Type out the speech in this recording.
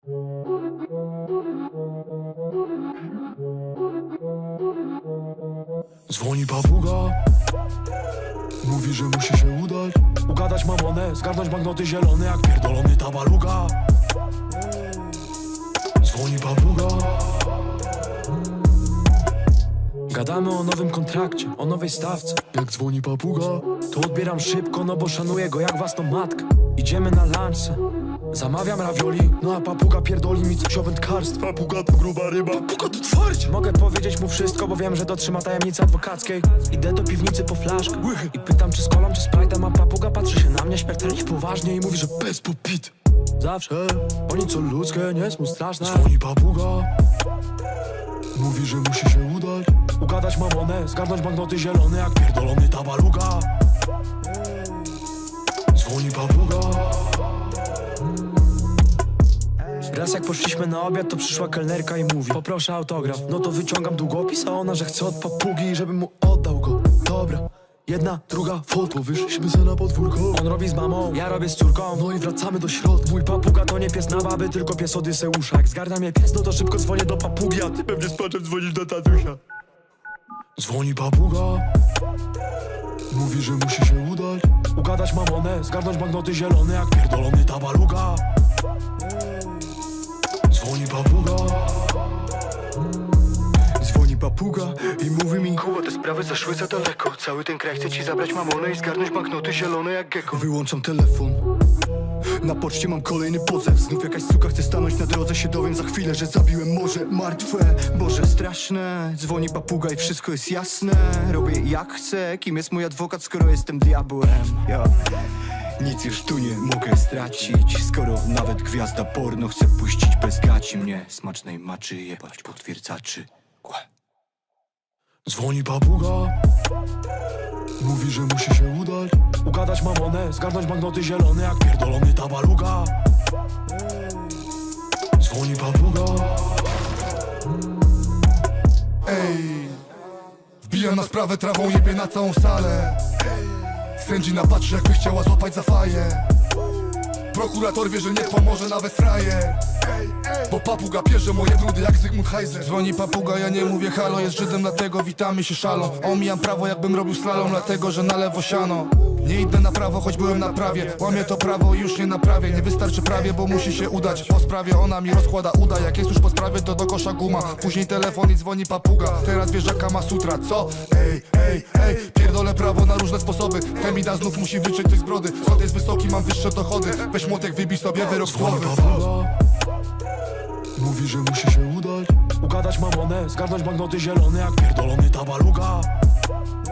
Dzwoni papuga, mówi, że musi się udać, ugadać mamonę, zgarnąć banknoty zielone jak pierdolony tabaluga. Dzwoni papuga, gadamy o nowym kontrakcie, o nowej stawce. Jak dzwoni papuga, to odbieram szybko, no bo szanuję go jak własną matkę. Idziemy na lunchce, zamawiam ravioli, no a papuga pierdoli mi coś o wędkarstwie. Papuga to gruba ryba, papuga to twardzie. Mogę powiedzieć mu wszystko, bo wiem, że dotrzyma tajemnicy adwokackiej. Idę do piwnicy po flaszkę i pytam, czy z kolą, czy z Sprite'em, a papuga patrzy się na mnie śmiertelnie poważnie i mówi, że bez popit. Zawsze, bo nic co ludzkie nie jest mu straszne. Dzwoni papuga, mówi, że musi się udać, ugadać mamonę, zgarnąć banknoty zielone jak pierdolony tabaluga. Dzwoni papuga. Raz jak poszliśmy na obiad, to przyszła kelnerka i mówi: poproszę autograf. No to wyciągam długopis, a ona, że chce od papugi, żebym mu oddał go. Dobra, jedna, druga foto, wyszliśmy se na podwórko. On robi z mamą, ja robię z córką, no i wracamy do środka. Mój papuga to nie pies na baby, tylko pies Odyseusza. Jak zgarnia mnie pies, no to szybko dzwonię do papugi, a ty pewnie z płaczem dzwonisz do tatusia. Dzwoni papuga, mówi, że musi się udać, ugadać mamonę, zgarnąć banknoty zielone jak pierdolony tabaluga. Dzwoni papuga, dzwoni papuga i mówi mi: Kuba, te sprawy zaszły za daleko. Cały ten kraj chce ci zabrać mamonę i zgarnąć banknoty zielone jak gecko. Wyłączam telefon, na poczcie mam kolejny pozew. Znów jakaś suka chce stanąć na drodze. Się dowiem za chwilę, że zabiłem morze martwe. Boże, straszne. Dzwoni papuga i wszystko jest jasne. Robię jak chcę. Kim jest mój adwokat, skoro jestem diabłem? Ja nic już tu nie mogę stracić, skoro nawet gwiazda porno chce puścić bez gaci mnie. Smacznej maczy jebać potwierdzaczy. Dzwoni papuga, mówi, że musi się udać, ugadać mamonę, zgarnąć banknoty zielone jak pierdolony tabaluga. Dzwoni papuga. Ej, wbijam na sprawę trawą, jebie na całą salę. Sędzina patrzy, jakby chciała złapać za faję. Prokurator wie, że nie pomoże nawet frajer, bo papuga pierze moje brudy jak Zygmunt Heiser. Dzwoni papuga, ja nie mówię halo, jest Żydem, dlatego witamy się szalą. Omijam prawo, jakbym robił slalom, dlatego że na lewo siano. Nie idę na prawo, choć byłem na prawie. Łamię to prawo i już nie naprawię. Nie wystarczy prawie, bo musi się udać. Po sprawie ona mi rozkłada uda. Jak jest już po sprawie, to do kosza guma. Później telefon i dzwoni papuga. Teraz wjeżdża Kama Sutra, co? Ej, pierdolę prawo na różne sposoby. Femida znów musi wyczyć coś z brody. Sąd jest wysoki, mam wyższe dochody. Weź młotek, wybij sobie wyrok z głowy. Mówi, że musi się udać, ugadać mamonę, zgarnąć banknoty zielone jak pierdolony tabaluga.